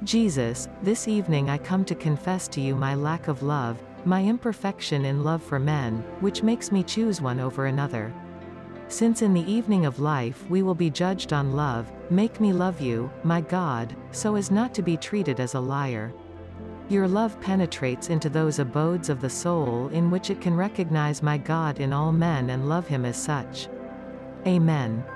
Jesus, this evening I come to confess to you my lack of love, my imperfection in love for men, which makes me choose one over another. Since in the evening of life we will be judged on love, make me love you, my God, so as not to be treated as a liar. Your love penetrates into those abodes of the soul in which it can recognize my God in all men and love him as such. Amen.